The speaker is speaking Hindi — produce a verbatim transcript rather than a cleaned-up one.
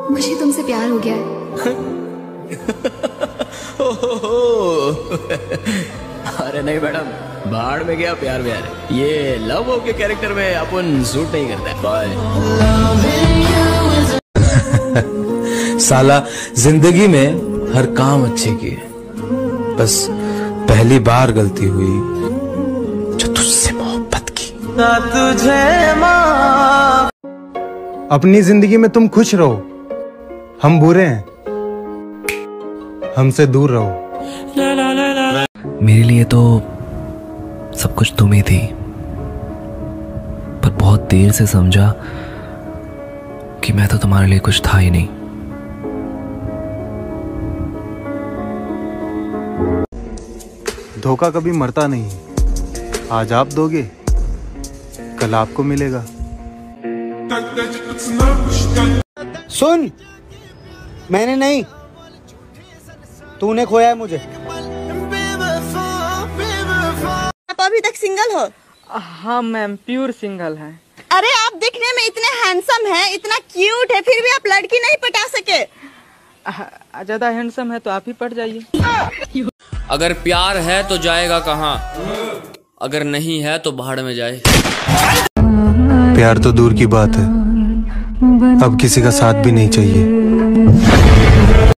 मुझे तुमसे प्यार हो गया है। अरे नहीं मैडम, बाढ़ में गया प्यार व्यार, ये लव हो के कैरेक्टर में अपन सूट नहीं करता। बाय। साला जिंदगी में हर काम अच्छे किए, बस पहली बार गलती हुई जो तुझसे मोहब्बत की। तुझे अपनी जिंदगी में तुम खुश रहो, हम बुरे हैं, हमसे दूर रहो। मेरे लिए तो सब कुछ तुम ही थी, पर बहुत देर से समझा कि मैं तो तुम्हारे लिए कुछ था ही नहीं। धोखा कभी मरता नहीं, आज आप दोगे कल आपको मिलेगा। सुन, मैंने नहीं, तूने खोया है मुझे। आप अभी तक सिंगल हो? हाँ मैम, प्योर सिंगल है। अरे आप दिखने में इतने हैंडसम हैं, इतना क्यूट है, फिर भी आप लड़की नहीं पटा सके। ज्यादा हैंडसम है तो आप ही पट जाइए। अगर प्यार है तो जाएगा कहाँ, अगर नहीं है तो भाड़ में जाए। प्यार तो दूर की बात है, अब किसी का साथ भी नहीं चाहिए।